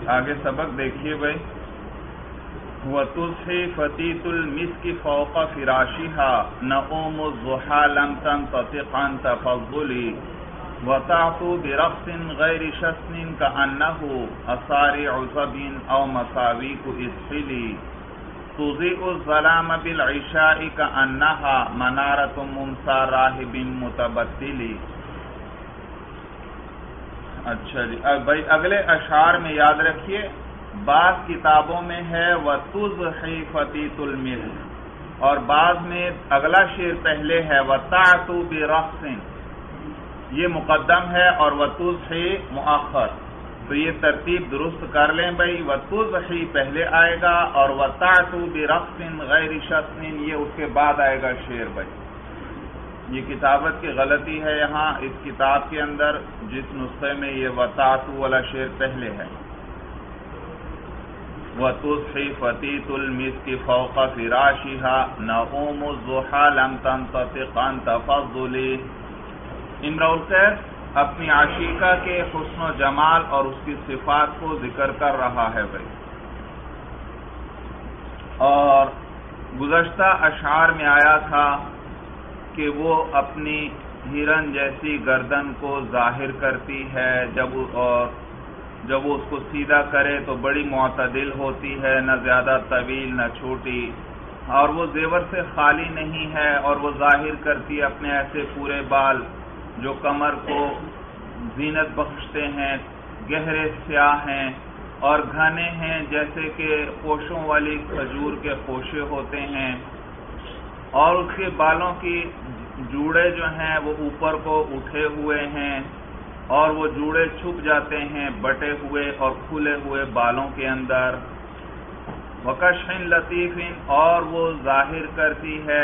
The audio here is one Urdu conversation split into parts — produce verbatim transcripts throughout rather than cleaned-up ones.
آگے سبق دیکھیے بھائی. وَتُضْحِي فَتِيتُ الْمِسْكِ فَوْقَ فِرَاشِهَا نَؤُومُ الضُّحَى لَمْ تَنْتَطِقْ عَنْ تَفَضُّلِ وَتَعْطُو بِرَقْصٍ غَيْرِ شَسْنٍ كَأَنَّهُ أَصَارِعُ ظَبٍ أَوْ مَصَابِيحُ إِسْحِلِ تُضِيءُ الظَّلَامَ بِالْعِشَاءِ كَأَنَّهَا مَنَارَةٌ مُمْسَى رَاهِبٍ مُتَبَتِّلِ. اچھا جی بھائی اگلے اشعار میں یاد رکھیے، بعض کتابوں میں ہے وَتُضْحِي فَتِيتُ الْمِسْكِ اور بعض میں اگلا شعر پہلے ہے وَتَعْتُو بِرَقْصٍ، یہ مقدم ہے اور وَتُضْحِي مؤخر. تو یہ ترتیب درست کر لیں بھائی، وَتُضْحِي پہلے آئے گا اور وَتَعْتُو بِرَقْصٍ غَيْرِ شَسْنٍ یہ اس کے بعد آئے گا شعر بھائی. یہ کتابت کی غلطی ہے یہاں اس کتاب کے اندر، جس نسخے میں یہ وَتَعْتُو والا شعر پہلے ہے. وَتُضْحِي فَتِيتُ الْمِسْكِ فَوْقَ فِرَاشِهَا نَؤُومُ الضُّحَى لَمْ تَنْتَطِقْ عَنْ تَفَضُّلِ. امرؤ القیس اپنی عاشقہ کے حسن و جمال اور اس کی صفات کو ذکر کر رہا ہے بھائی. اور گزشتہ اشعار میں آیا تھا کہ وہ اپنی ہرن جیسی گردن کو ظاہر کرتی ہے، جب اور جب وہ اس کو سیدھا کرے تو بڑی معتدل ہوتی ہے، نہ زیادہ طویل نہ چھوٹی، اور وہ زیور سے خالی نہیں ہے، اور وہ ظاہر کرتی ہے اپنے ایسے پورے بال جو کمر کو زینت بخشتے ہیں، گہرے سیاہ ہیں اور گھنے ہیں جیسے کہ خوشوں والی کھجور کے خوشے ہوتے ہیں، اور اس کے بالوں کی جوڑے جو ہیں وہ اوپر کو اٹھے ہوئے ہیں اور وہ جوڑے چھپ جاتے ہیں بٹے ہوئے اور کھلے ہوئے بالوں کے اندر. وَكَشْحٍ لَطِيفٍ اور وہ ظاہر کرتی ہے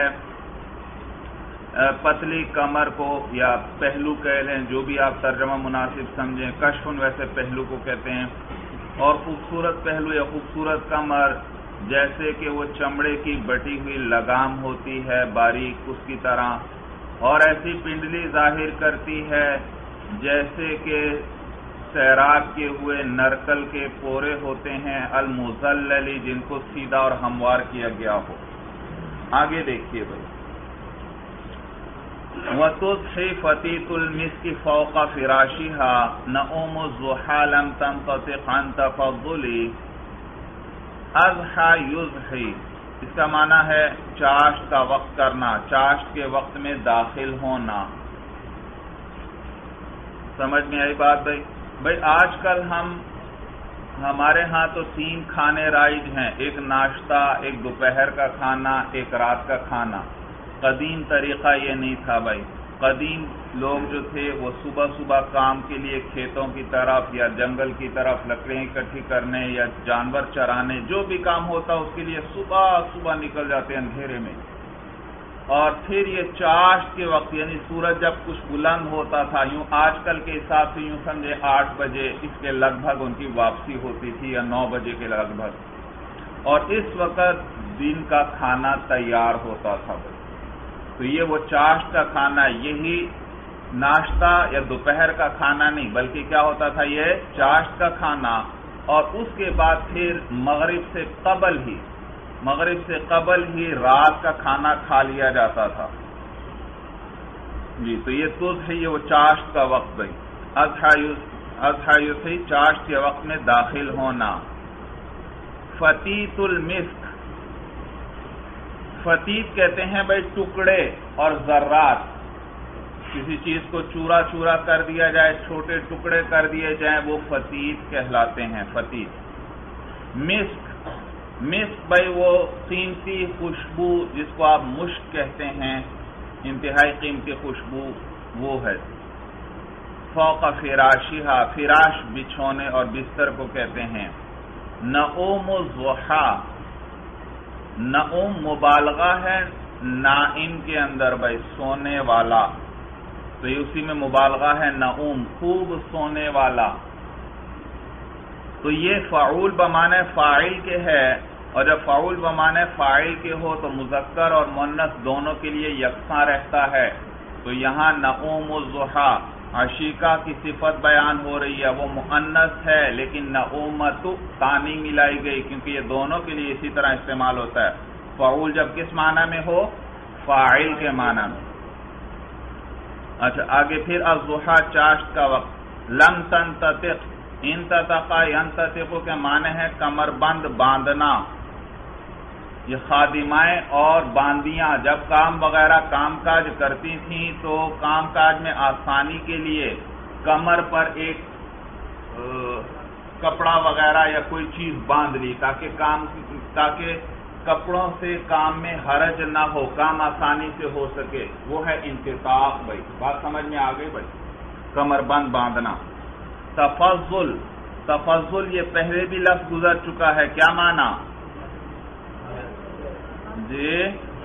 پتلی کمر کو، یا پہلو کہہ لیں، جو بھی آپ ترجمہ مناسب سمجھیں. کشفن ویسے پہلو کو کہتے ہیں. اور خوبصورت پہلو یا خوبصورت کمر جیسے کہ وہ چمڑے کی بٹی ہوئی لگام ہوتی ہے باریک اس کی طرح، اور ایسی پنڈلی ظاہر کرتی ہے جیسے کہ سیراب کیے ہوئے نرکل کے پورے ہوتے ہیں المزللی، جن کو سیدھا اور ہموار کیا گیا ہو. آگے دیکھیے بھائی. وَتُضْحِي فَتِيتُ الْمِسْكِ فَوْقَ فِرَاشِهَا نَؤُومُ الضُّحَى لَمْ تَنْتَطِقْ عَنْ تَفَضُّلِ. اضحا یضحی اس کا معنی ہے چاشت کا وقت کرنا، چاشت کے وقت میں داخل ہونا. سمجھ میں آئی بات بھائی؟ بھائی آج کل ہم ہمارے ہاں تو تین کھانے رائج ہیں، ایک ناشتہ، ایک دوپہر کا کھانا، ایک رات کا کھانا. قدیم طریقہ یہ نہیں تھا بھائی. قدیم لوگ جو تھے وہ صبح صبح کام کے لیے کھیتوں کی طرف یا جنگل کی طرف لکڑیاں اکٹھی کرنے یا جانور چرانے، جو بھی کام ہوتا اس کے لیے صبح صبح نکل جاتے اندھیرے میں. اور پھر یہ چاشت کے وقت یعنی سورج جب کچھ بلند ہوتا تھا، یوں آج کل کے حساب سے یوں سمجھے آٹھ بجے اس کے لگ بھگ ان کی واپسی ہوتی تھی، یا نو بجے کے لگ بھگ، اور اس وقت دن کا کھانا تیار ہوتا تھا. تو یہ وہ چاشت کا کھانا، یہی ناشتہ یا دوپہر کا کھانا نہیں بلکہ کیا ہوتا تھا، یہ چاشت کا کھانا. اور اس کے بعد پھر مغرب سے قبل ہی مغرب سے قبل ہی رات کا کھانا کھا لیا جاتا تھا جی. تو یہ تضحی یہ وہ چاشت کا وقت بھائی. اضحا یضحی چاشت کے وقت میں داخل ہونا. فتیت المسک، فتیت کہتے ہیں بھائی ٹکڑے اور ذرات. کسی چیز کو چورا چورا کر دیا جائے، چھوٹے ٹکڑے کر دیے جائیں، وہ فتیت کہلاتے ہیں. فتیت. مسک، مسک بھائی وہ قیمتی خوشبو جس کو آپ مشک کہتے ہیں، انتہائی قیمتی خوشبو وہ ہے. فوق فراشہا، فراش بچھونے اور بستر کو کہتے ہیں. نؤوم الضحی، نؤوم مبالغہ ہے نائم کے اندر بھائی سونے والا، تو یہ اسی میں مبالغہ ہے نؤوم، خوب سونے والا. تو یہ فعول بمعنی فاعل کے ہے، اور جب فعول بمعنی فاعل کے ہو تو مذکر اور مؤنث دونوں کے لیے یکساں رہتا ہے. تو یہاں نؤوم الضحی عشیقہ کی صفت بیان ہو رہی ہے، وہ مؤنث ہے لیکن نعومت ثانی ملائی گئی کیونکہ یہ دونوں کے لیے اسی طرح استعمال ہوتا ہے۔ فعول جب کس معنی میں ہو؟ فاعل کے معنی میں۔ اچھا آگے پھر الضحیٰ چاشت کا وقت، لم تنتطق، انتطقا ینتطق کے معنی ہے کمر بند باندھنا۔ یہ خادمائیں اور باندیاں جب کام وغیرہ کام کاج کرتی تھیں تو کام کاج میں آسانی کے لیے کمر پر ایک کپڑا وغیرہ یا کوئی چیز باندھ لی تاکہ کام تاکہ کپڑوں سے کام میں حرج نہ ہو، کام آسانی سے ہو سکے، وہ ہے انتطاق۔ بھائی بات سمجھ میں آ گئی بھائی، کمر بند باندھنا۔ تفضل، تفضل یہ پہلے بھی لفظ گزر چکا ہے، کیا معنی؟ جی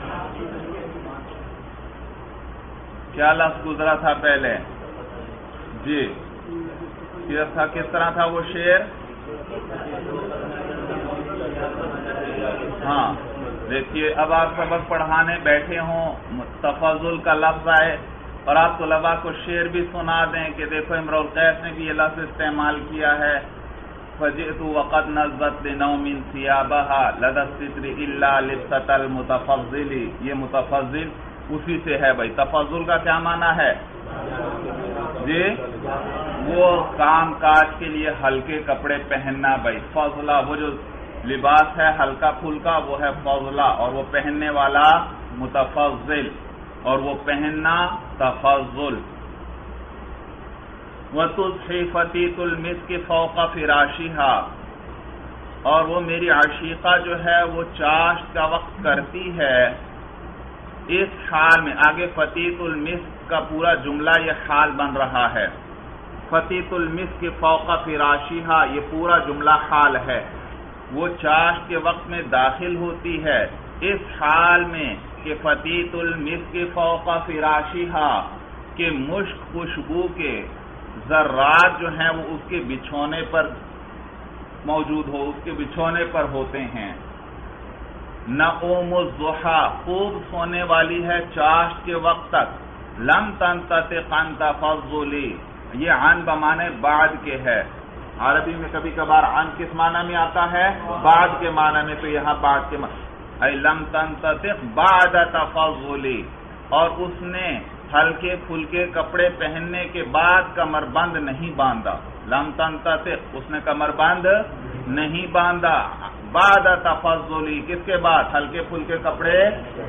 کیا لفظ گزرا تھا پہلے؟ جی شعر تھا، کس طرح تھا وہ شعر؟ ہاں دیکھیے اب آپ سبق پڑھانے بیٹھے ہوں، تفضل کا لفظ آئے اور آپ طلباء کو شعر بھی سنا دیں کہ دیکھو امرؤ القیس نے بھی یہ لفظ استعمال کیا ہے، فجئت وقد نزت لنوم ثيابها لدى الستر الا لبسة المتفضل، یہ متفضل اسی سے ہے۔ بھائی تفضل کا کیا معنی ہے؟ جی وہ کام کاج کے لیے ہلکے کپڑے پہننا۔ بھائی فضلہ وہ جو لباس ہے ہلکا پھلکا وہ ہے فضلہ، اور وہ پہننے والا متفضل، اور وہ پہننا تفضل۔ وَتُضْحِي فَتِيتُ الْمِسْكِ فَوْقَ فِرَاشِهَا، اور وہ میری عشیقہ جو ہے وہ چاشت کا وقت کرتی ہے اس حال میں۔ آگے فتیت المسک کا پورا جملہ یہ حال بن رہا ہے، فتیت المسک فوق فراشیہا یہ پورا جملہ حال ہے۔ وہ چاشت کے وقت میں داخل ہوتی ہے اس حال میں کہ فتیت المسک فوق فراشیہا کہ مشک خوشبو کے ذرات جو ہیں وہ اس کے بچھونے پر موجود ہو، اس کے بچھونے پر ہوتے ہیں۔ نعوم الضحیٰ خوب سونے والی ہے چاشت کے وقت تک۔ لم تنتطق عن تفضلی، یہ عن بمانے بعد کے ہے، عربی میں کبھی کبھار عن کس معنی میں آتا ہے؟ بعد کے معنی میں، تو یہاں بعد کے معنی اے لم تنتطق بعد تفضلی، اور اس نے ہلکے پھلکے کپڑے پہننے کے بعد کمر بند نہیں باندھا۔ لم تنتطق اس نے کمر بند نہیں باندھا، بعد تفضلی کس کے بعد؟ ہلکے پھلکے کپڑے۔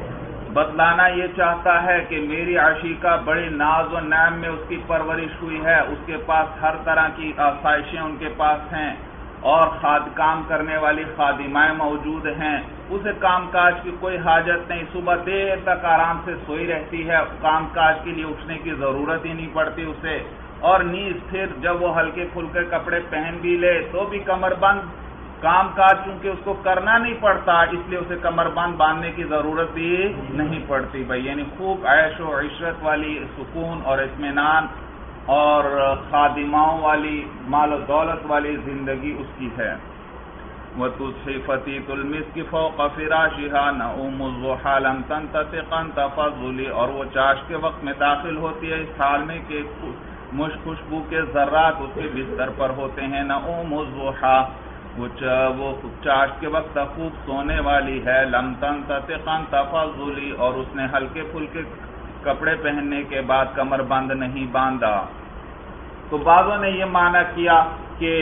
بتلانا یہ چاہتا ہے کہ میری عشیقہ بڑی ناز و نعم میں اس کی پرورش ہوئی ہے، اس کے پاس ہر طرح کی آسائشیں ان کے پاس ہیں، اور خاد کام کرنے والی خادمائیں موجود ہیں، اسے کام کاج کی کوئی حاجت نہیں، صبح دیر تک آرام سے سوئی رہتی ہے، کام کاج کے لیے اٹھنے کی ضرورت ہی نہیں پڑتی اسے، اور نیز پھر جب وہ ہلکے پھلکے کپڑے پہن بھی لے تو بھی کمر بند کام کاج چونکہ اس کو کرنا نہیں پڑتا اس لیے اسے کمر بند باندھنے کی ضرورت بھی نہیں پڑتی۔ بھائی یعنی خوب عیش و عشرت والی سکون اور اطمینان اور خادماؤں والی مال و دولت والی زندگی اس کی ہے۔ وَتُضْحِي فَتِيتُ الْمِسْكِ فَوْقَ فِرَاشِهَا نَعُومُ الضُّحَىٰ لَمْ تَنْتَطِقْ عَنْ تَفَضُّلِ، اور وہ چاشت کے وقت میں داخل ہوتی ہے اس حال میں کہ مشک خوشبو کے ذرات اس کے بستر پر ہوتے ہیں۔ نعوم الضحیٰ وہ چاشت کے وقت خوب سونے والی ہے۔ لم تنتطق عن تفضلی، اور اس نے ہلکے پھلکے کپڑے پہننے کے بعد کمر بند نہیں باندھا۔ تو بعضوں نے یہ معنی کیا کہ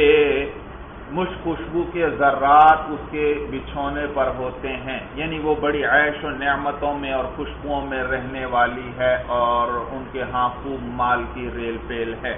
مشک خوشبو کے ذرات اس کے بچھونے پر ہوتے ہیں، یعنی وہ بڑی عیش و نعمتوں میں اور خوشبوؤں میں رہنے والی ہے اور ان کے ہاں خوب مال کی ریل پیل ہے۔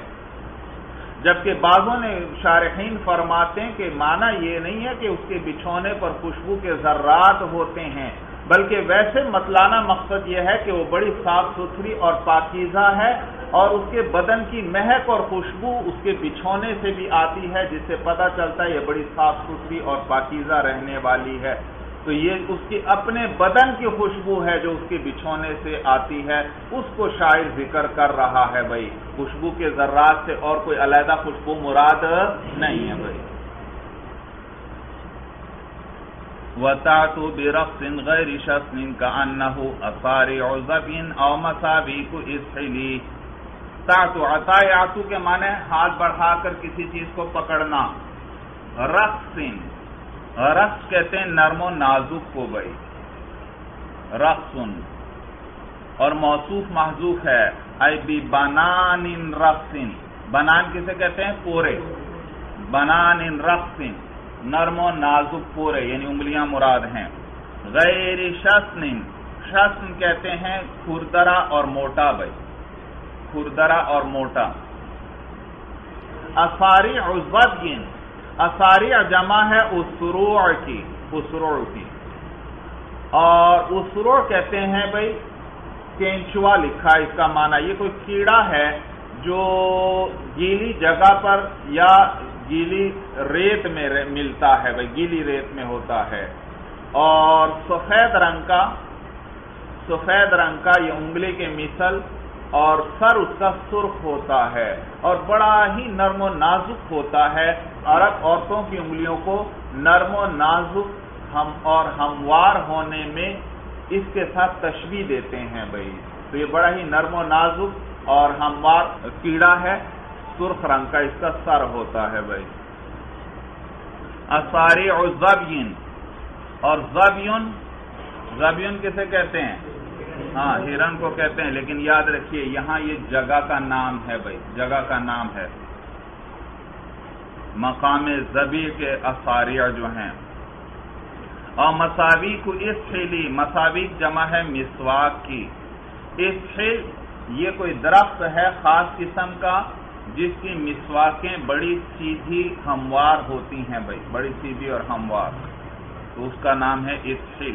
جبکہ بعضوں نے شارحین فرماتے ہیں کہ معنی یہ نہیں ہے کہ اس کے بچھونے پر خوشبو کے ذرات ہوتے ہیں، بلکہ ویسے مطلانہ مقصد یہ ہے کہ وہ بڑی صاف ستھری اور پاکیزہ ہے، اور اس کے بدن کی مہک اور خوشبو اس کے بچھونے سے بھی آتی ہے، جس سے پتہ چلتا ہے یہ بڑی صاف ستھری اور پاکیزہ رہنے والی ہے۔ تو یہ اس کی اپنے بدن کی خوشبو ہے جو اس کے بچھونے سے آتی ہے، اس کو شاعر ذکر کر رہا ہے۔ بھائی خوشبو کے ذرات سے اور کوئی علیحدہ خوشبو مراد نہیں ہے۔ بھائی وَتَعْتُ بِرَقْصٍ غَيْرِ شَصْنٍ كَأَنَّهُ أَصَارِعُ ظَبٍ أَوْ مَصَابِيحُ إِسْحِلِ، وطاعتو، عطا یعطو کے معنی ہاتھ بڑھا کر کسی چیز کو پکڑنا. رقصن، رقص کہتے ہیں نرم و نازک کو بھائی، رقصن. اور موصوف محذوف ہے، ای بی بنان رقصن. بنان کسے کہتے ہیں؟ پورے. بنان رقصن، نرم و نازک پورے، یعنی انگلیاں مراد ہیں. غیر شسن، شسن کہتے ہیں کھردرا اور موٹا بھائی، کھردرا اور موٹا. اصارع ضبین، اصارع جمع ہے اسروع کی، اسروع کی. اور اسروع کہتے ہیں بھائی کینچوا لکھا ہے اس کا معنی. یہ کوئی کیڑا ہے جو گیلی جگہ پر یا گیلی ریت میں ملتا ہے بھائی، گیلی ریت میں ہوتا ہے. اور سفید رنگ کا، سفید رنگ کا یہ انگلی کے مثل، اور سر اس کا سرخ ہوتا ہے اور بڑا ہی نرم و نازک ہوتا ہے. عرب عورتوں کی انگلیوں کو نرم و نازک ہم اور ہموار ہونے میں اس کے ساتھ تشبیہ دیتے ہیں بھائی. تو یہ بڑا ہی نرم و نازک اور ہموار کیڑا ہے، سرخ رنگ کا اس کا سر ہوتا ہے بھائی. اصارع ضبین، اور ضبیون، ضبیون کسے کہتے ہیں؟ ہاں ہرن کو کہتے ہیں، لیکن یاد رکھیے یہاں یہ جگہ کا نام ہے بھائی، جگہ کا نام ہے. مقام ذبی کے اصارع جو ہیں. اور مساوی کو اسحلی، مساوی جمع ہے مسواک کی. اسحل یہ کوئی درخت ہے خاص قسم کا جس کی مسواکیں بڑی سیدھی ہموار ہوتی ہیں بھائی، بڑی سیدھی اور ہموار، تو اس کا نام ہے اسحل.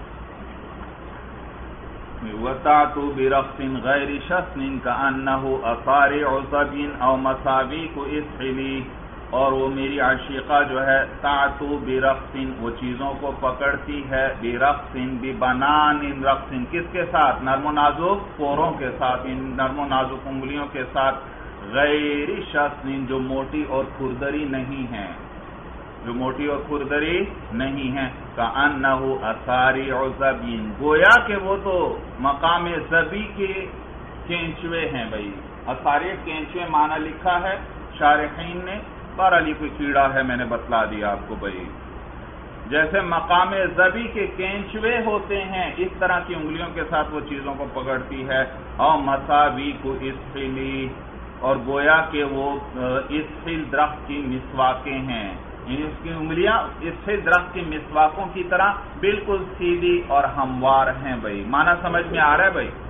وطاعتو برقص غیر شسن کأنہ اصارع ضبین او مساویک اسحلی. اور وہ میری عاشقہ جو ہے تعتو برقص، وہ چیزوں کو پکڑتی ہے، برقص ببنان رقص، کس کے ساتھ؟ نرم و نازک پوروں کے ساتھ، ان نرم و نازک انگلیوں کے ساتھ. غیر شسن، جو موٹی اور کھردری نہیں ہیں، جو موٹی اور کھردری نہیں ہیں. کأنہ اصارع ضبین، گویا کہ وہ تو مقام ذبی کے کینچوے ہیں بھائی. اصارع کینچوے معنی لکھا ہے شارحین نے، پر علی کوئی کیڑا ہے میں نے بتلا دیا آپ کو بھائی. جیسے مقام ذبی کے کینچوے ہوتے ہیں اس طرح کی انگلیوں کے ساتھ وہ چیزوں کو پکڑتی ہے. اور مساوی کو اسحلی، اور گویا کہ وہ اسحل درخت کی مسواکیں ہیں، یعنی اس کی انگلیاں اسحل درخت کی مسواکوں کی طرح بالکل سیدھی اور ہموار ہیں بھائی. معنی سمجھ میں آ رہا ہے بھائی؟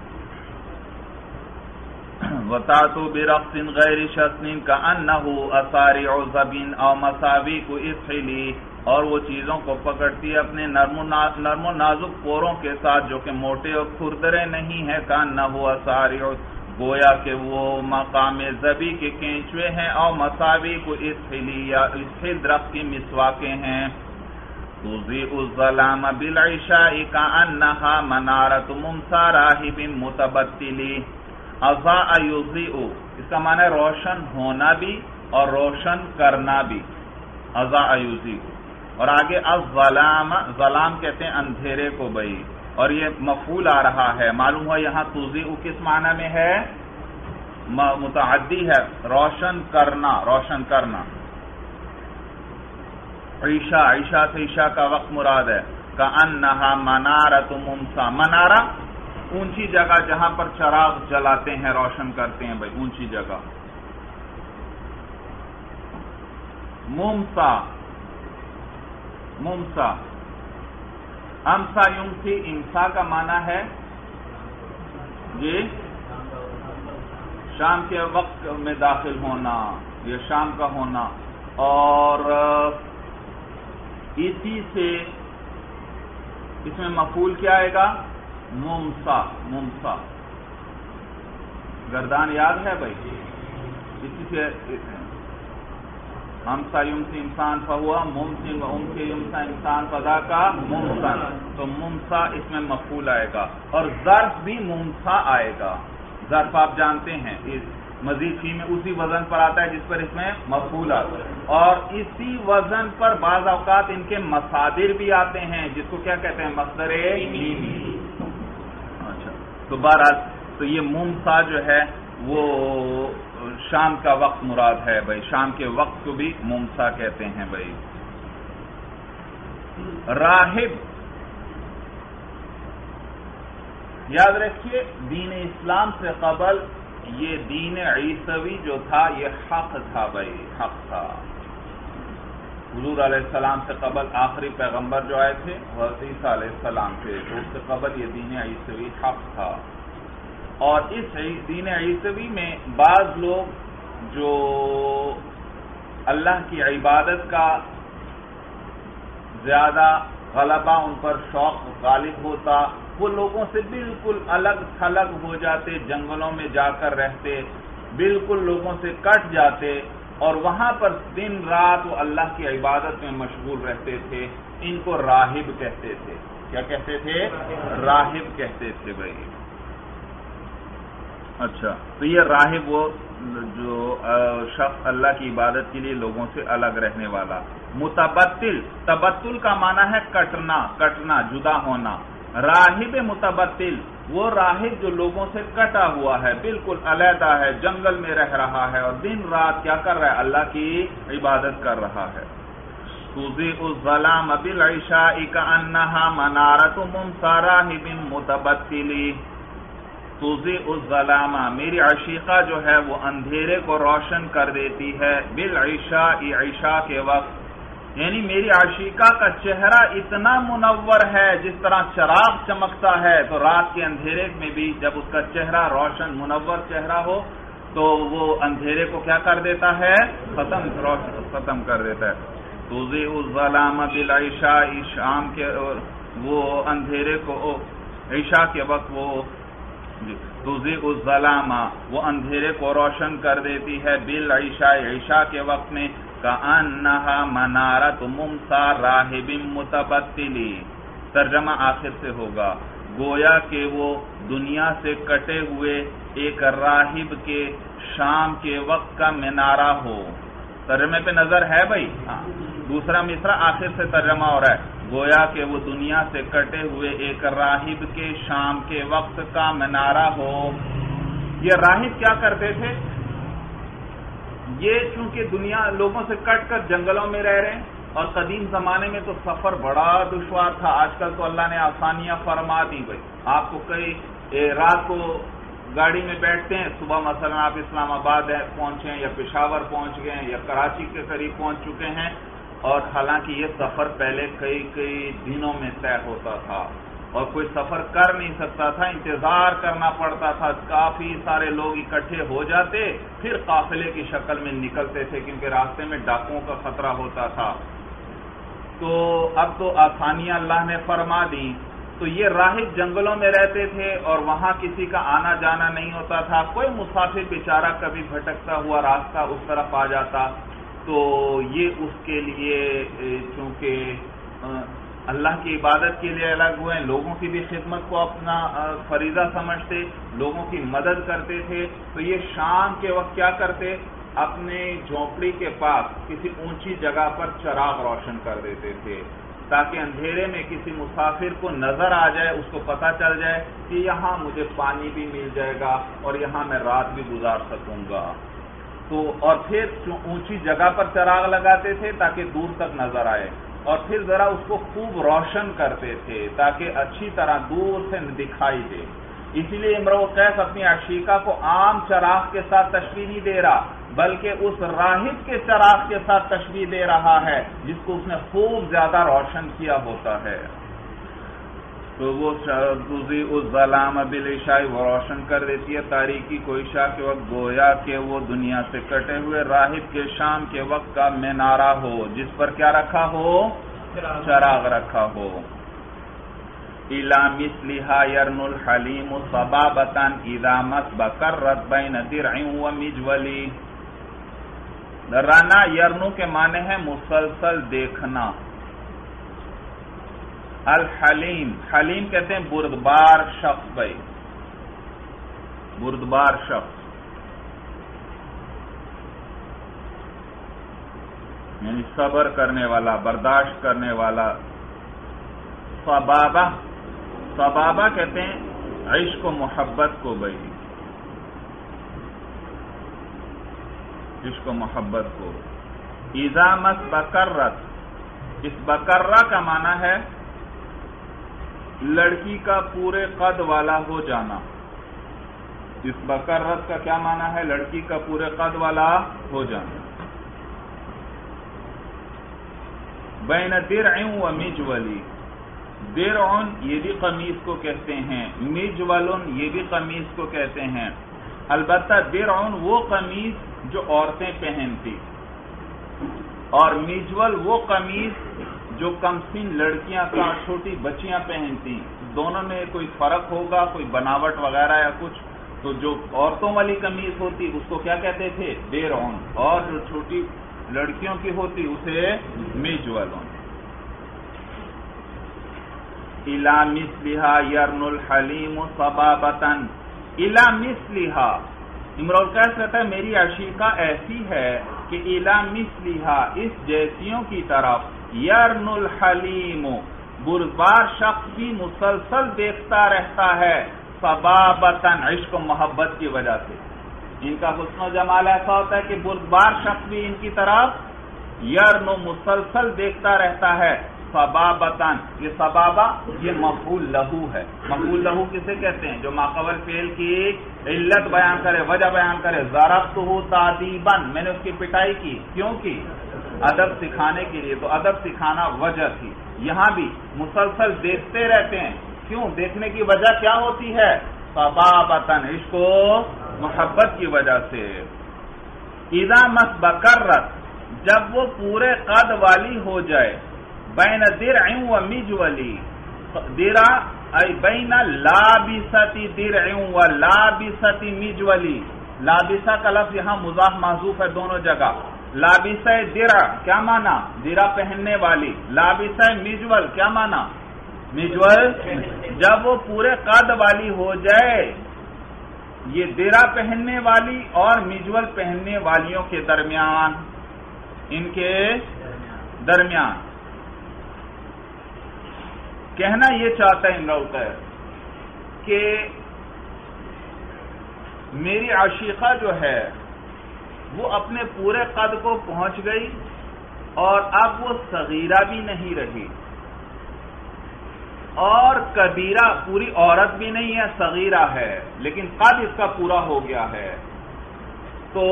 وطاعتو برقص غیر شسن کأنہ اصارع ضبین او مساویک اسحلی، اور وہ چیزوں کو پکڑتی ہے اپنے نرم و نازک پوروں کے ساتھ جو کہ موٹے اور کھردرے نہیں ہیں. کأنہ اصارع، گویا کہ وہ مقام ذبی کے کینچوے ہیں، او مساویک اسحلی، یا اسحل درخت کی مسواکیں ہیں. تضیء الظلام بالعشاء کأنہا منارۃ ممسا راہب متبتلی. اضاء یضیء، اس کا معنی ہے روشن ہونا بھی اور روشن کرنا بھی. اضاء یضیء. اور آگے الظلام، ظلام کہتے ہیں اندھیرے کو بھائی، اور یہ مفعول آ رہا ہے. معلوم ہوا یہاں تضیء کس معنی میں ہے؟ متعدی ہے، روشن کرنا، روشن کرنا. عشاء، عشاء سے عشاء کا وقت مراد ہے. کأنہا منارۃ ممسا، منارہ اونچی جگہ جہاں پر چراغ جلاتے ہیں، روشن کرتے ہیں بھائی، اونچی جگہ. ممسا، ممسا، امسا یمسی، امسا کا معنی ہے جی شام کے وقت میں داخل ہونا، یہ شام کا ہونا. اور اسی سے اس میں مفعول کیا آئے گا؟ ممسا، ممسا. گردان یاد ہے بھائی؟ اسی سے ہمسا یمسی انسان فہوا ممسن و امسی یمسا انسان فضا کا ممسن، تو ممسا اس میں مفعول آئے گا. اور ظرف بھی ممسا آئے گا. ظرف آپ جانتے ہیں مزید فی میں اسی وزن پر آتا ہے جس پر اس میں مفعول آتا ہے، اور اسی وزن پر بعض اوقات ان کے مصادر بھی آتے ہیں جس کو کیا کہتے ہیں؟ مصدر میمی. اچھا، تو بہرحال تو یہ ممسا جو ہے وہ شام کا وقت مراد ہے بھائی، شام کے وقت کو بھی ممسا کہتے ہیں بھائی۔ راہب، یاد رکھیے دین اسلام سے قبل یہ دین عیسوی جو تھا یہ حق تھا بھائی، حق تھا۔ حضور علیہ السلام سے قبل آخری پیغمبر جو آئے تھے حضرت عیسیٰ علیہ السلام تھے، تو اس سے قبل یہ دین عیسوی حق تھا۔ اور اس دین عیسوی میں بعض لوگ جو اللہ کی عبادت کا زیادہ غلبہ ان پر شوق غالب ہوتا، وہ لوگوں سے بالکل الگ تھلگ ہو جاتے، جنگلوں میں جا کر رہتے، بالکل لوگوں سے کٹ جاتے، اور وہاں پر دن رات وہ اللہ کی عبادت میں مشغول رہتے تھے۔ ان کو راہب کہتے تھے۔ کیا کہتے تھے؟ راہب کہتے تھے بھائی۔ اچھا، تو یہ راہب وہ جو شخص اللہ کی عبادت کے لیے لوگوں سے الگ رہنے والا۔ متبتل، تبتل کا معنی ہے کٹنا، کٹنا، جدا ہونا۔ راہب متبتل وہ راہب جو لوگوں سے کٹا ہوا ہے، بالکل علیحدہ ہے، جنگل میں رہ رہا ہے اور دن رات کیا کر رہا ہے؟ اللہ کی عبادت کر رہا ہے۔ تُضِیءُ الظَّلَامَ بِالْعِشَاءِ كَأَنَّهَا مَنَارَةُ مُمْسَىٰ رَاهِبٍ مُتَبَتِّلٍ۔ تُضِیءُ الظَّلَامَ، میری عشیقہ جو ہے وہ اندھیرے کو روشن کر دیتی ہے، بالعشاء، عشاء کے وقت، یعنی میری عشیقہ کا چہرہ اتنا منور ہے جس طرح چراغ چمکتا ہے، تو رات کے اندھیرے میں بھی جب اس کا چہرہ روشن منور چہرہ ہو تو وہ اندھیرے کو کیا کر دیتا ہے؟ ختم ختم کر دیتا ہے۔ تُضِیءُ الظَّلَامَ بِالْعِشَاءِ، شام کے وہ اندھیرے کو عشاء کے وقت وہ تُضِیءُ الظَّلَامَ وہ اندھیرے کو روشن کر دیتی ہے، بالعشاء، عشاء کے وقت میں، کأنہا منارۃ ممسا راہب متبتلی۔ ترجمہ آخر سے ہوگا، گویا کہ وہ دنیا سے کٹے ہوئے ایک راہب کے شام کے وقت کا منارہ ہو۔ ترجمے پہ نظر ہے بھائی؟ ہاں، دوسرا مصرع آخر سے ترجمہ ہو رہا ہے، گویا کہ وہ دنیا سے کٹے ہوئے ایک راہب کے شام کے وقت کا منارہ ہو۔ یہ راہب کیا کرتے تھے؟ یہ چونکہ دنیا لوگوں سے کٹ کر جنگلوں میں رہ رہے ہیں، اور قدیم زمانے میں تو سفر بڑا دشوار تھا۔ آج کل تو اللہ نے آسانیاں فرما دی بھائی، آپ کو کئی رات کو گاڑی میں بیٹھتے ہیں، صبح مثلا آپ اسلام آباد پہنچے ہیں یا پشاور پہنچ گئے ہیں یا کراچی کے قریب پہنچ چکے ہیں، اور حالانکہ یہ سفر پہلے کئی کئی دنوں میں طے ہوتا تھا اور کوئی سفر کر نہیں سکتا تھا، انتظار کرنا پڑتا تھا، کافی سارے لوگ اکٹھے ہو جاتے پھر قافلے کی شکل میں نکلتے تھے کیونکہ راستے میں ڈاکوؤں کا خطرہ ہوتا تھا۔ تو اب تو آسانیاں اللہ نے فرما دی۔ تو یہ راہب جنگلوں میں رہتے تھے اور وہاں کسی کا آنا جانا نہیں ہوتا تھا، کوئی مسافر بیچارہ کبھی بھٹکتا ہوا راستہ اس طرف آ جاتا تو یہ اس کے لیے چونکہ اللہ کی عبادت کے لیے الگ ہوئے، لوگوں کی بھی خدمت کو اپنا فریضہ سمجھتے، لوگوں کی مدد کرتے تھے، تو یہ شام کے وقت کیا کرتے؟ اپنے جھونپڑی کے پاس کسی اونچی جگہ پر چراغ روشن کر دیتے تھے تاکہ اندھیرے میں کسی مسافر کو نظر آ جائے، اس کو پتہ چل جائے کہ یہاں مجھے پانی بھی مل جائے گا اور یہاں میں رات بھی گزار سکوں گا۔ تو اور پھر اونچی جگہ پر چراغ لگاتے تھے تاکہ دور تک نظر آئے، اور پھر ذرا اس کو خوب روشن کرتے تھے تاکہ اچھی طرح دور سے دکھائی دے۔ اسی لیے امرؤ قیس اپنی عشیقہ کو عام چراغ کے ساتھ تشبیہ نہیں دے رہا بلکہ اس راہب کے چراغ کے ساتھ تشبیہ دے رہا ہے جس کو اس نے خوب زیادہ روشن کیا ہوتا ہے۔ تو وہ تُضِیءُ الظَّلَامَ بِالْعِشَاءِ وہ روشن کر دیتی ہے تاریکی کو عشاء کے وقت، گویا کہ وہ دنیا سے کٹے ہوئے راہب کے شام کے وقت کا منارہ ہو جس پر کیا رکھا ہو؟ چراغ رکھا ہو۔ إِلَى مِثْلِهَا يَرْنُ الْحَلِيمُ صَبَابَةً إِذَا مَسْبَكَرَّتْ بَيْنَ دِرْعٍ وَمِجْوَلٍ۔ رنا یرنو کے معنی ہے مسلسل دیکھنا۔ الحلیم، حلیم کہتے ہیں بردبار شخص بھائی، بردبار شخص یعنی صبر کرنے والا، برداشت کرنے والا۔ صبابہ، صبابہ کہتے ہیں عشق و محبت کو بھائی، عشق و محبت کو. اذا مس بکرت، اس بکرہ کا معنی ہے لڑکی کا پورے قد والا ہو جانا. اس بکرت کا کیا معنی ہے؟ لڑکی کا پورے قد والا ہو جانا. بین درع و مجولی، درع یہ بھی قمیص کو کہتے ہیں، مجول یہ بھی قمیص کو کہتے ہیں. البتہ درع وہ قمیص جو عورتیں پہنتی، اور مجول وہ قمیص جو کم سن لڑکیاں کا چھوٹی بچیاں پہنتی. دونوں میں کوئی فرق ہوگا، کوئی بناوٹ وغیرہ یا کچھ. تو جو عورتوں والی قمیص ہوتی اس کو کیا کہتے تھے؟ درع، اور جو چھوٹی لڑکیوں کی ہوتی اسے مجول. الی مثلھا یرن الحلیم صبابۃ، الی مثلھا امرؤ القیس کہتا ہے میری عشیقہ ایسی ہے کہ الی مثلھا اس جیسیوں کی طرف یرن الحلیم بردبار شخص بھی مسلسل دیکھتا رہتا ہے، صبابتاً عشق و محبت کی وجہ سے. ان کا حسن و جمال ایسا ہوتا ہے کہ بردبار شخص بھی ان کی طرف یرن مسلسل دیکھتا رہتا ہے. صبابتاً، یہ صبابہ یہ مفعول لہو ہے. مفعول لہو کسے کہتے ہیں؟ جو ماقبل فعل کی علت بیان کرے، وجہ بیان کرے. ضربتہ تادیباً، میں نے اس کی پٹائی کی. کیوں کی؟ ادب سکھانے کے لیے. تو ادب سکھانا وجہ تھی. یہاں بھی مسلسل دیکھتے رہتے ہیں. کیوں؟ دیکھنے کی وجہ کیا ہوتی ہے؟ صبابتاً عشق و محبت کی وجہ سے. اذا مس بکرت، جب وہ پورے قد والی ہو جائے. بین درع و مجولی، درع ای بین لابست درع و لابست مجولی. لابسہ کا لفظ یہاں مضاف محذوف ہے دونوں جگہ. لابسہ درع کیا معنی؟ درع پہننے والی. لابسہ مجول کیا معنی؟ مجول. جب وہ پورے قد والی ہو جائے، یہ درع پہننے والی اور مجول پہننے والیوں کے درمیان، ان کے درمیان کہنا یہ چاہتا ہے امرؤ القیس کہ میری عشیقہ جو ہے وہ اپنے پورے قد کو پہنچ گئی، اور اب وہ صغیرہ بھی نہیں رہی، اور کبیرہ پوری عورت بھی نہیں ہے، صغیرہ ہے، لیکن قد اس کا پورا ہو گیا ہے. تو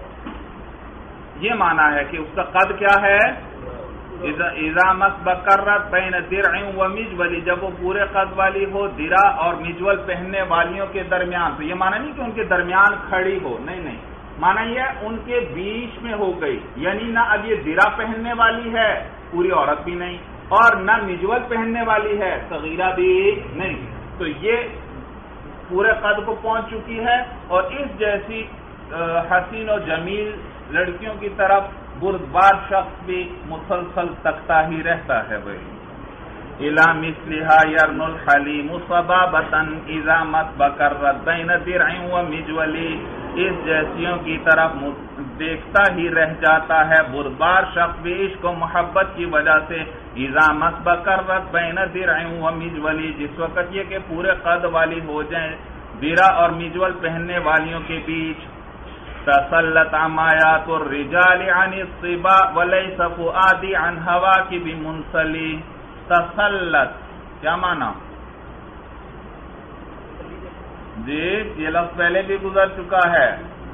یہ معنی ہے کہ اس کا قد کیا ہے؟ اذا مس بکرت بین درع و مجول، جب وہ پورے قد والی ہو درع اور مجول پہننے والیوں کے درمیان. تو یہ معنی نہیں کہ ان کے درمیان کھڑی ہو، نہیں نہیں، معنی یہ ان کے بیچ میں ہو گئی. یعنی نہ اب یہ درع پہننے والی ہے، پوری عورت بھی نہیں، اور نہ مجول پہننے والی ہے، صغیرہ بھی نہیں. تو یہ پورے قد کو پہنچ چکی ہے، اور اس جیسی حسین و جمیل لڑکیوں کی طرف بردبار شخص بھی مسلسل تکتا ہی رہتا ہے. بھائی الی مثلھا یرن الحلیم صبابۃ اذا مس بکرت بین درع و مجولی، اس جیسیوں کی طرف دیکھتا ہی رہ جاتا ہے بردبار شخص بھی عشق و محبت کی وجہ سے. اذا مس بکرت بین درع و مجولی، جس وقت یہ کہ پورے قد والی ہو جائیں درع اور مجول پہننے والیوں کے بیچ. تسلط عمایات الرجال عن الصبا وليس فؤادي عن هواك بمنسلی. تسلط کیا معنی؟ جی یہ لفظ پہلے بھی گزر چکا ہے.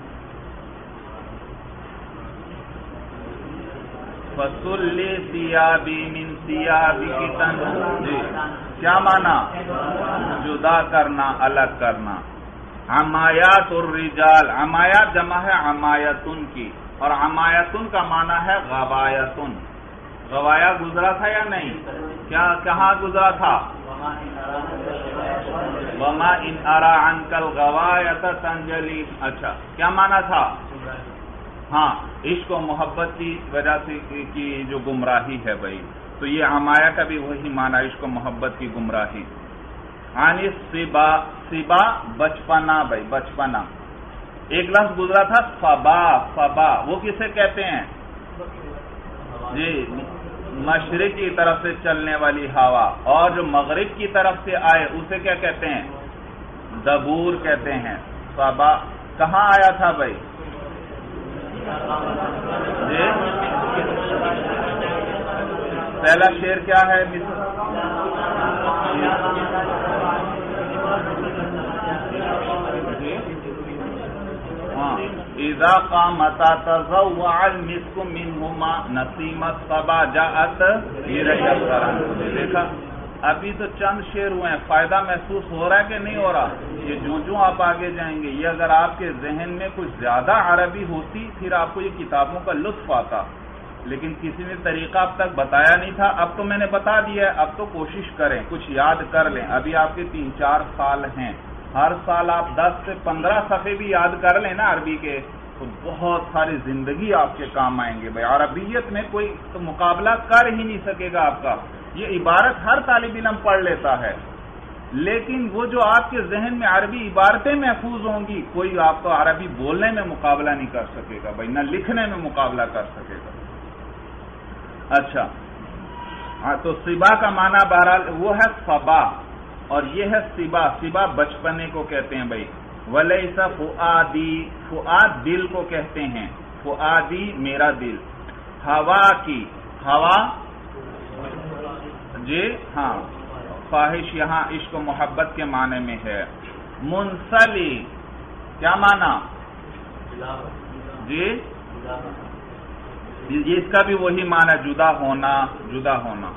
فَسُلِّ ثِيَابِي مِنْ ثِيَابِكِ تَنْ، جی کیا معنی؟ جدا کرنا، الگ کرنا. عمایات الرجال، عمایات جمع ہے عمایتن کی، اور عمایتن کا معنی ہے غوایتن. غوایا گزرا تھا یا نہیں؟ کیا کہاں گزرا تھا؟ وما ان ارا عنک الغوایۃ تنجلی. اچھا کیا معنی تھا؟ ہاں عشق و محبت کی وجہ سے کی جو گمراہی ہے بھائی. تو یہ عمایہ کا بھی وہی معنی، عشق و محبت کی گمراہی. عن الصبا، صبا بچپنا بھائی، بچپنا. ایک لفظ گزرا تھا صبا، صبا وہ کسے کہتے ہیں؟ جی مشرق کی طرف سے چلنے والی ہوا، اور جو مغرب کی طرف سے آئے اسے کیا کہتے ہیں؟ دبور کہتے ہیں. صبا کہاں آیا تھا بھائی؟ جی پہلا شعر کیا ہے؟ ہاں اذا قامت تضوع المسك منهما نسیم الصبا جاءت لرجل. دیکھا ابھی تو چند شعر ہوئے ہیں، فائدہ محسوس ہو رہا ہے کہ نہیں ہو رہا؟ یہ جو جو آپ آگے جائیں گے، یہ اگر آپ کے ذہن میں کچھ زیادہ عربی ہوتی پھر آپ کو یہ کتابوں کا لطف آتا، لیکن کسی نے طریقہ اب تک بتایا نہیں تھا. اب تو میں نے بتا دیا ہے، اب تو کوشش کریں کچھ یاد کر لیں. ابھی آپ کے تین چار سال ہیں، ہر سال آپ دس سے پندرہ صفحے بھی یاد کر لیں نا عربی کے، تو بہت ساری زندگی آپ کے کام آئیں گے. بھائی عربیت میں کوئی تو مقابلہ کر ہی نہیں سکے گا آپ کا. یہ عبارت ہر طالب علم پڑھ لیتا ہے، لیکن وہ جو آپ کے ذہن میں عربی عبارتیں محفوظ ہوں گی، کوئی آپ کو عربی بولنے میں مقابلہ نہیں کر سکے گا بھائی، نہ لکھنے میں مقابلہ کر سکے گا. اچھا تو صبا کا معنی بہرحال وہ ہے صبا، اور یہ ہے صبا. صبا بچپنے کو کہتے ہیں بھائی. ولیس فؤادی، فؤاد دل کو کہتے ہیں، فؤادی میرا دل. ہوا کی، ہوا جی ہاں خواہش یہاں عشق و محبت کے معنی میں ہے. منسلی کیا معنی؟ جی اس کا بھی وہی معنی، جدا ہونا، جدا ہونا.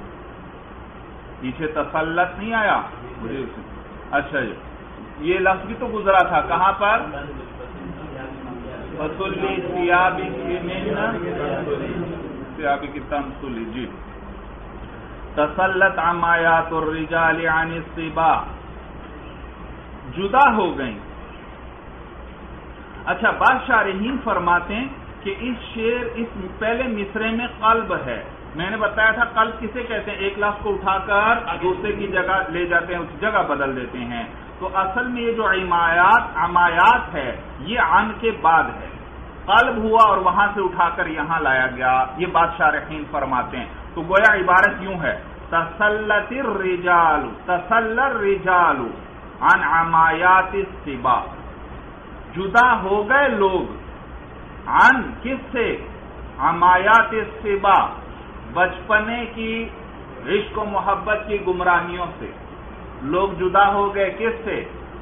پیچھے تسلط نہیں آیا؟ اچھا جی یہ لفظ بھی تو گزرا تھا، کہاں پر؟ فصلی سیابی سیابی کی تمثلی. جی تسلط عمایات الرجال عن الصبا، جدا ہو گئیں. اچھا بعض شارحین فرماتے ہیں کہ اس شعر اس پہلے مصرے میں قلب ہے. میں نے بتایا تھا قلب کسے کہتے ہیں؟ ایک لفظ کو اٹھا کر دوسرے کی جگہ لے جاتے ہیں، اس جگہ بدل دیتے ہیں. تو اصل میں یہ جو عمایات عمایات ہے یہ عن کے بعد ہے، قلب ہوا اور وہاں سے اٹھا کر یہاں لایا گیا. یہ بات شارحین فرماتے ہیں. تو گویا عبارت یوں ہے، تسلط الرجال، تسلط الرجال عن عمایات الصبا، جدا ہو گئے لوگ عن کس سے؟ عمایات الصبا، بچپنے کی عشق و محبت کی گمراہیوں سے. لوگ جدا ہو گئے کس سے؟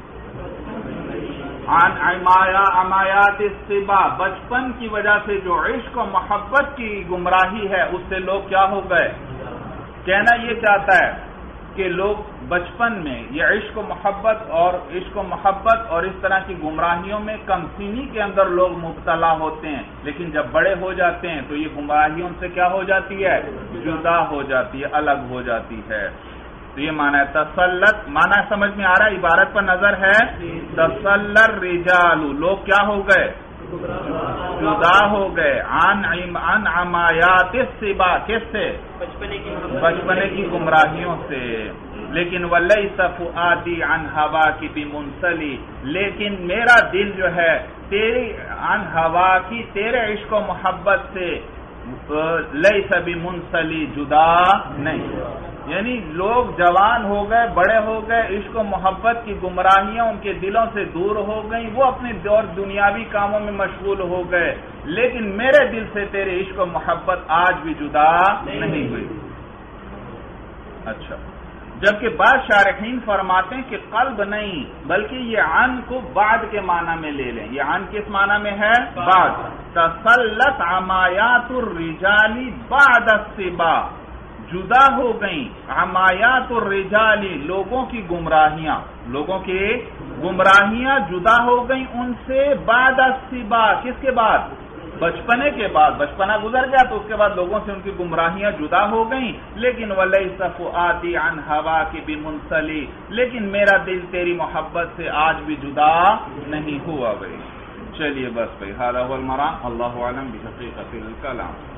عن عمایات الصبا، بچپن کی وجہ سے جو عشق و محبت کی گمراہی ہے اس سے لوگ کیا ہو گئے؟ کہنا یہ چاہتا ہے کہ لوگ بچپن میں یہ عشق و محبت اور عشق و محبت اور اس طرح کی گمراہیوں میں کم سینی کے اندر لوگ مبتلا ہوتے ہیں، لیکن جب بڑے ہو جاتے ہیں تو یہ گمراہیوں سے کیا ہو جاتی ہے؟ جدا ہو جاتی ہے، الگ ہو جاتی ہے. تو یہ معنی ہے تسلط. معنی سمجھ میں آ رہا ہے؟ عبارت پر نظر ہے. تسلط الرجال، لوگ کیا ہو گئے؟ جدا ہو گئے. عن عن عمایات الصبا، کس سے؟ بچپنے کی گمراہیوں سے. لیکن ولیس فؤادی عن ہوا کی بمنسلی، لیکن میرا دل جو ہے تیری عن ہوا کی، تیرے عشق و محبت سے لیس بمنسلی، جدا نہیں. یعنی لوگ جوان ہو گئے، بڑے ہو گئے، عشق و محبت کی گمراہیاں ان کے دلوں سے دور ہو گئیں، وہ اپنے دور دنیاوی کاموں میں مشغول ہو گئے، لیکن میرے دل سے تیرے عشق و محبت آج بھی جدا نہیں ہوئی. اچھا جبکہ بعض شارحین فرماتے ہیں کہ قلب نہیں بلکہ یہ عن کو بعد کے معنی میں لے لیں. یہ عن کس معنی میں ہے؟ بعد. تسلط عمایات الرجال بعد الصبا، جدا ہو گئیں عمایات الرجال، لوگوں کی گمراہیاں، لوگوں کی گمراہیاں جدا ہو گئیں ان سے بعد الصبا، کس کے بعد؟ بچپنے کے بعد. بچپنا گزر گیا تو اس کے بعد لوگوں سے ان کی گمراہیاں جدا ہو گئیں. لیکن ولیس فؤادی عن ہوا کی بمنسلی، لیکن میرا دل تیری محبت سے آج بھی جدا نہیں ہوا. بھائی چلیے بس بھائی، ھذا ھو المرام، اللہ اعلم بحقیقت الکلام.